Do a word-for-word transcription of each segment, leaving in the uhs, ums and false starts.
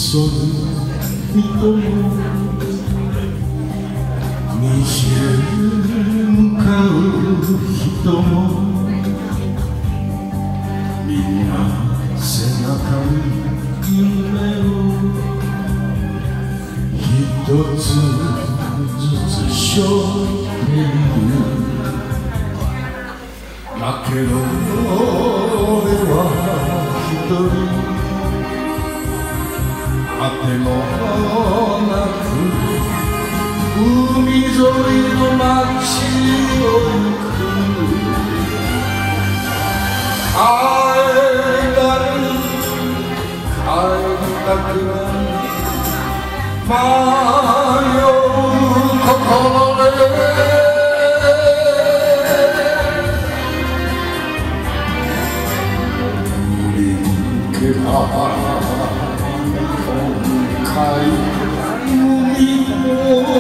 急ぐ人も道へ向かう人もみんな背中に夢を一つずつ背負っている。だけど俺は一人あてもなく海沿いの街を行く。会えない会いたくない迷う心で振り向けば海鳥の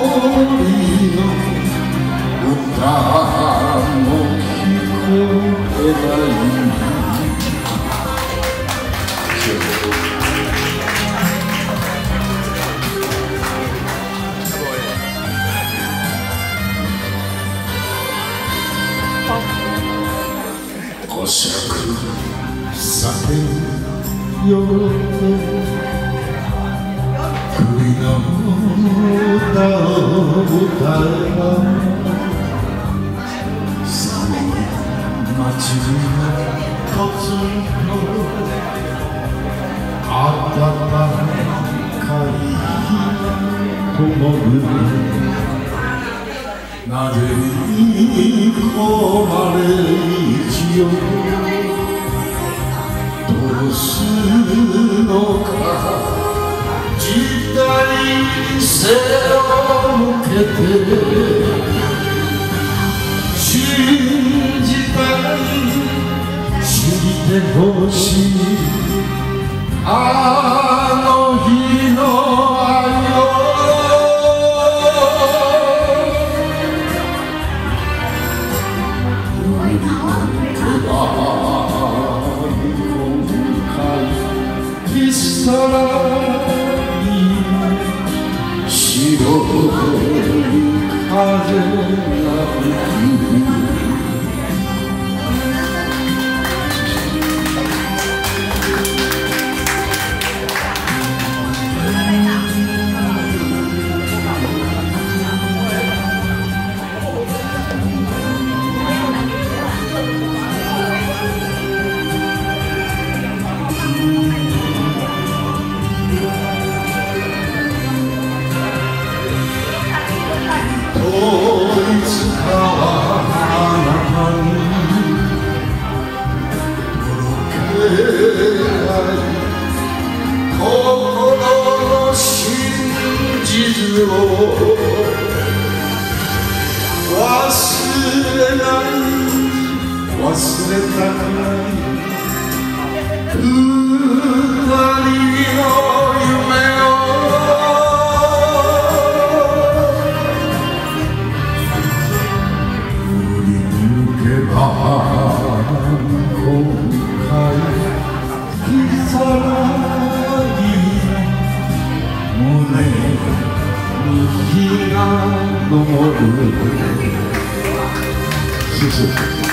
歌も聞こえない。こしゃくさてよ首の歌を歌えば寒い街にポツンと暖かい灯る。なぜに込まれ一応どうすのか時代に背を向けて信じたい知ってほしいあの日の愛を振り向けば今回キサラ白い風が吹く。いつかはあなたに届けない心の真実を忘れない忘れたくない二人の夢を今回さらに胸に火が灯る。